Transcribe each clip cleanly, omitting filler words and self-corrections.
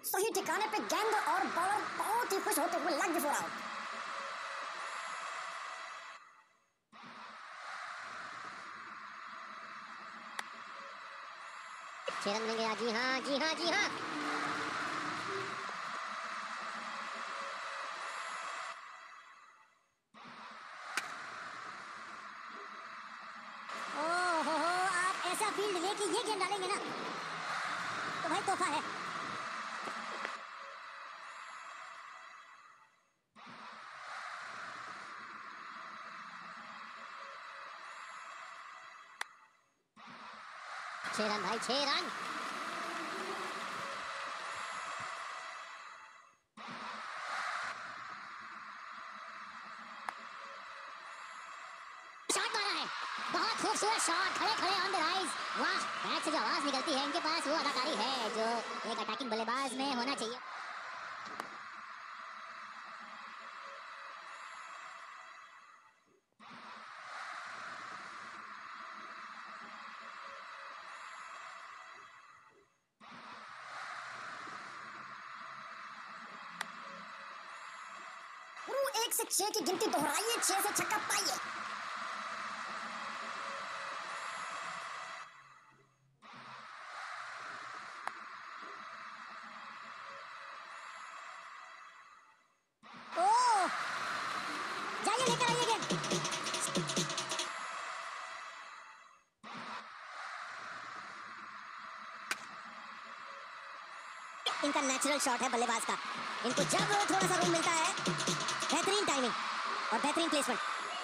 सही ठिकाने पे गेंद और बॉलर बहुत ही खुश होते हुए लग बिफोर आउट। छह रन मिल गया। जी हाँ जी हाँ जी हाँ। ओहो आप ऐसा फील्ड लेके ये गेंद डालेंगे ना तो भाई तोहफा है। छह रन भाई, 6 रन। शॉट मारा है, बहुत खूबसूरत शॉट, खड़े खड़े ऑन द राइज। वाह, बैट से जो आवाज निकलती है, इनके पास वो अदाकारी है जो एक अटैकिंग बल्लेबाज में होना चाहिए। गुरु 1 से 6 की गिनती दोहराइए, 6 से छक्का पाइए। ओह, जाइए लेकर आइए गेंद। इनका नेचुरल शॉट है बल्लेबाज का। इनको जब थोड़ा सा रूम मिलता है, बेहतरीन टाइमिंग और बेहतरीन प्लेसमेंट।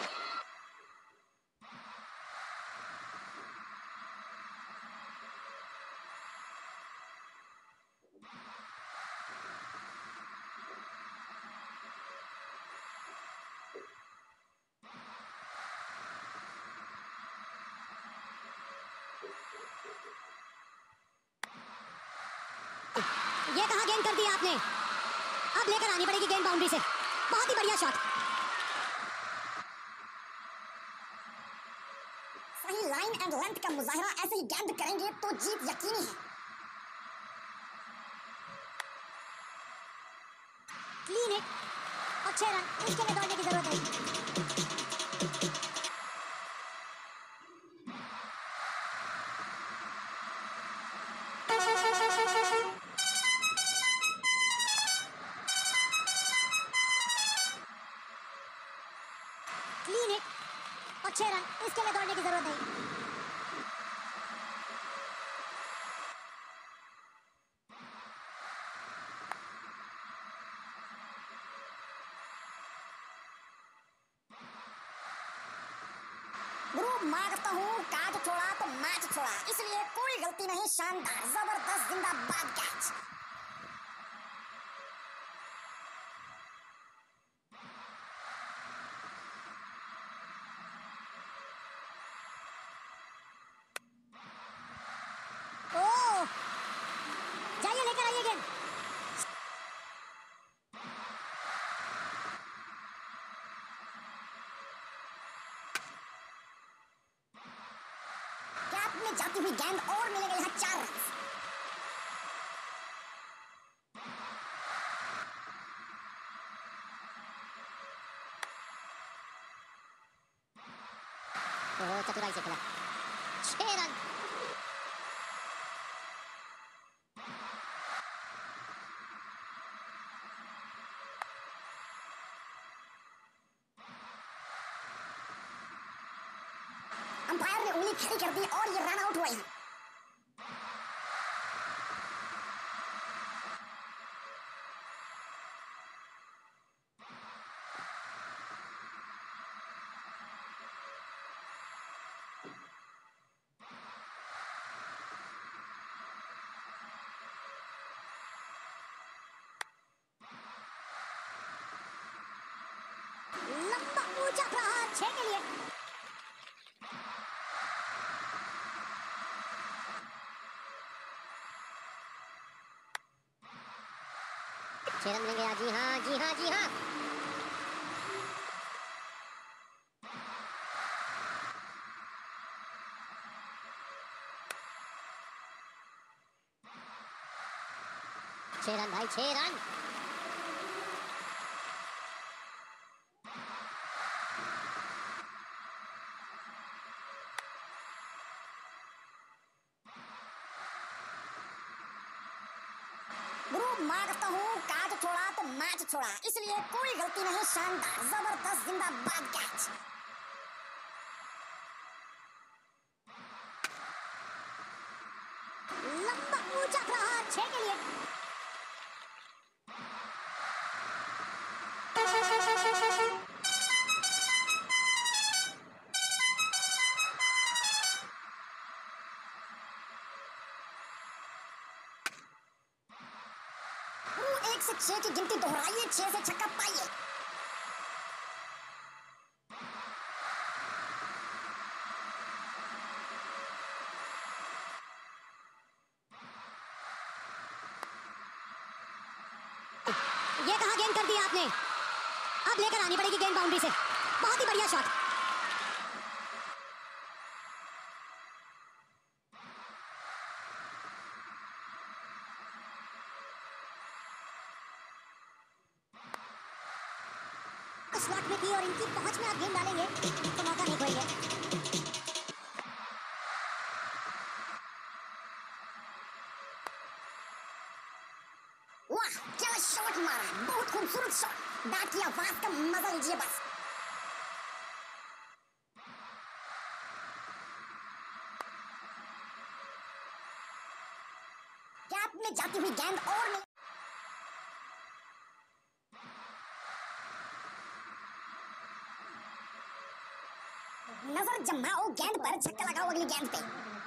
ये कहां गेंद कर दी आपने? अब लेकर आनी पड़ेगी गेंद बाउंड्री से। बहुत ही बढ़िया शॉट। सही लाइन एंड लेंथ का मुजाहिरा ऐसे ही गेंद करेंगे तो जीत यकीनी है। क्लीन हिट और 6 रन, इसके लिए दौड़ने की जरूरत है। क्लीन हिट और 6 रन, इसके लिए दौड़ने की जरूरत नहीं। गुरु मांगता हूँ, काज छोड़ा तो मैच छोड़ा, इसलिए कोई गलती नहीं। शानदार, जबरदस्त, जिंदाबाद कैच। ओह, जाइए लेकर आइए गेंद। कैप में जाती हुई गेंद और मिलेगा यहाँ 4 रन। तो चतुराई से खेला, 6 रन। अंपायर ने उंगली खड़ी कर दी और ये रन आउट हुआ यहाँ। लंबा ऊंचा प्रहार 6 के लिए। छह रन मिल गया। जी हाँ जी हाँ जी हाँ। 6 रन भाई, 6 रन। गुरु माँ कहता हूँ, काट छोड़ा तो मैच छोड़ा, इसलिए कोई गलती नहीं, शानदार जबरदस्त जिंदाबाद कैच। लंबा ऊंचा प्रहार 6 के लिए। गुरु 1 से 6 की गिनती दोहराइए, 6 से छक्का पाइए। ये कहाँ गेंद कर दिया आपने? अब लेकर आनी पड़ेगी गेंद बाउंड्री से। बहुत ही बढ़िया शॉट। स्लॉट में की और इनकी पहुंच में आप गेंद डालेंगे तो मौका नहीं खोएंगे। वाह क्या शॉट मारा, बहुत खूबसूरत शॉट। बैट की आवाज का मजा लीजिए बस। कैप में जाती हुई गेंद और नहीं। नजर जमाओ गेंद पर, छक्का लगाओ अगली गेंद पे।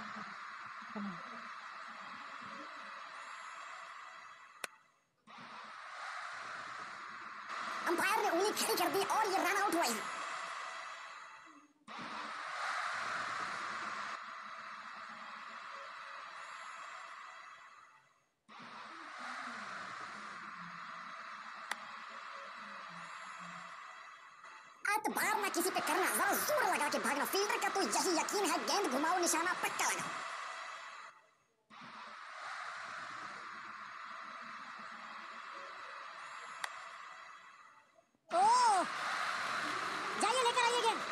अंपायर ने उंगली खड़ी कर दी और ये रन आउट हुआ है। एतबार ना किसी पे करना, जरा जोर लगा के भागना। फील्डर का तो यही यकीन है, गेंद घुमाओ, निशाना पक्का लगाओ। ओह, जाइए लेकर आइए गेंद।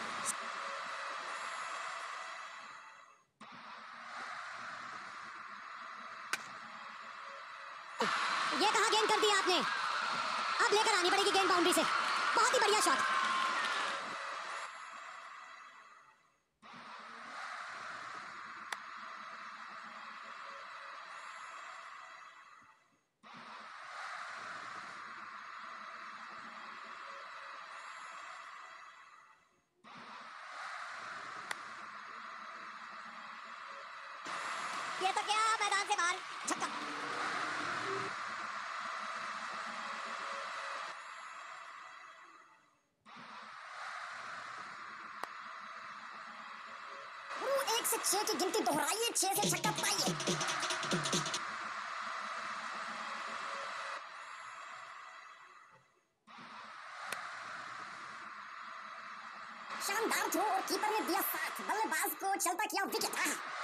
ये कहाँ गेंद कर दिया आपने? अब लेकर आनी पड़ेगी गेंद बाउंड्री से। बहुत ही बढ़िया शॉट। ये तो क्या, मैदान से बाहर, छक्का। गुरु 1 से 6 की गिनती दोहराइए, 6 से छक्का पाइए। शानदार थ्रो और कीपर ने दिया साथ, बल्लेबाज को चलता किया विकेट।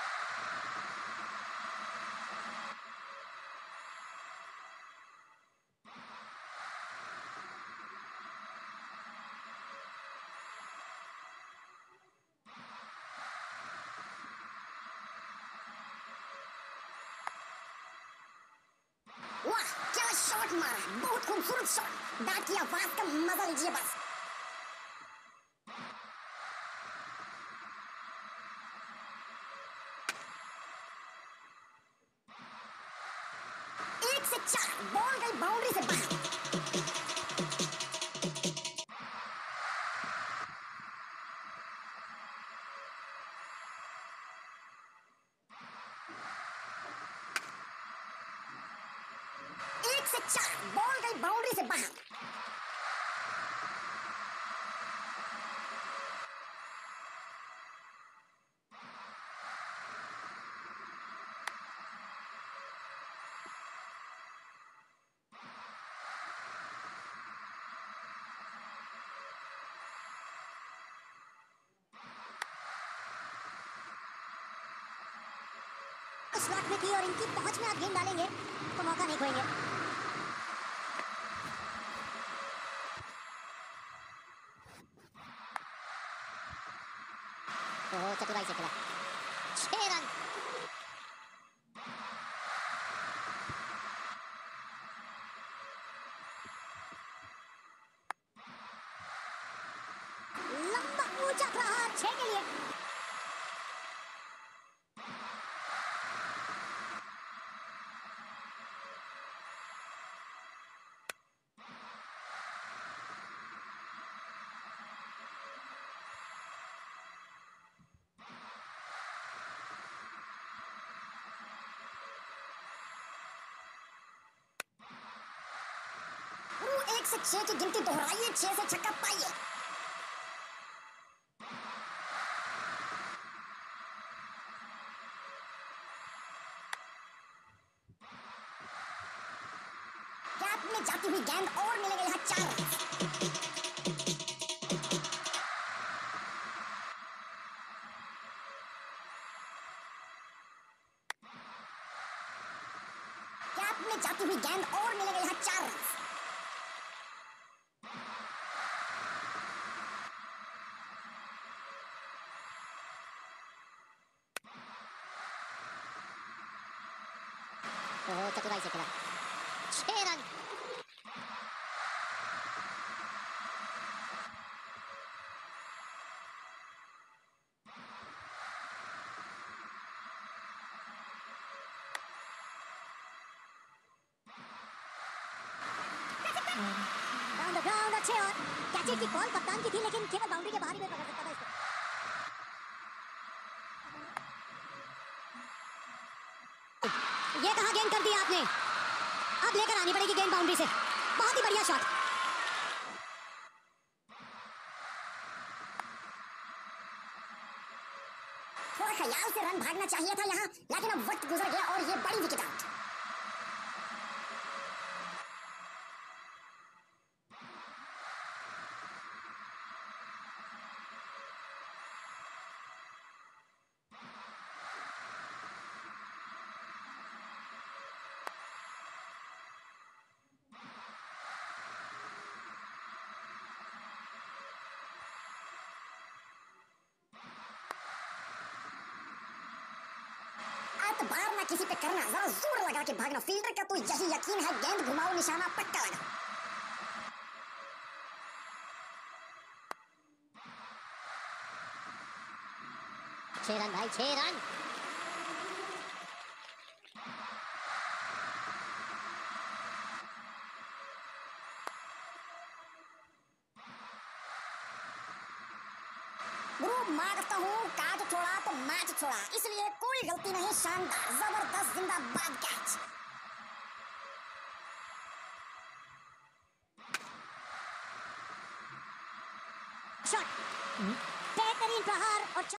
वाह क्या शॉट मारा, बहुत खूबसूरत शॉट। बैट की आवाज का मजा लीजिए बस। एक से 4, बॉल गई बाउंड्री से बाहर। एक से 4, बॉल गई बाउंड्री से बाहर। स्लॉट में थी और इनकी पहुंच में आप गेंद डालेंगे तो मौका नहीं खोएंगे। तो चतुराई से खेला, 6 रन। लंबा ऊंचा प्रहार 6 के लिए। गुरु 1 से 6 की गिनती दोहराइए, 6 से छक्का पाइए। कैप में जाती हुई गेंद और मिलेंगे यहाँ 4 रन। कैप में जाती हुई गेंद और मिलेंगे यहाँ 4 रन। तो चतुराई से खेला, 6 रन। डाउन द ग्राउंड, अच्छे और कैचेज की कॉल कप्तान की थी, लेकिन केवल बाउंड्री के बाहर ही में पकड़ सकता था इसको। ये कहां गेंद कर दी आपने, अब लेकर आनी पड़ेगी गेंद बाउंड्री से। बहुत ही बढ़िया शॉट। थोड़ा ख्याल से रन भागना चाहिए था यहाँ, लेकिन अब वक्त गुजर गया और ये बड़ी विकेट आउट। बार ना किसी पे करना, जरा जोर लगा के भागना। फील्डर का तो यही यकीन है, गेंद घुमाओ, निशाना पक्का लगा। छह रन भाई, 6 रन। गुरु मारता हूँ, काज छोड़ा तो मैच छोड़ा, इसलिए कोई गलती नहीं। शानदार, जबरदस्त, जिंदाबाद कैच। शॉट, बेहतरीन प्रहार और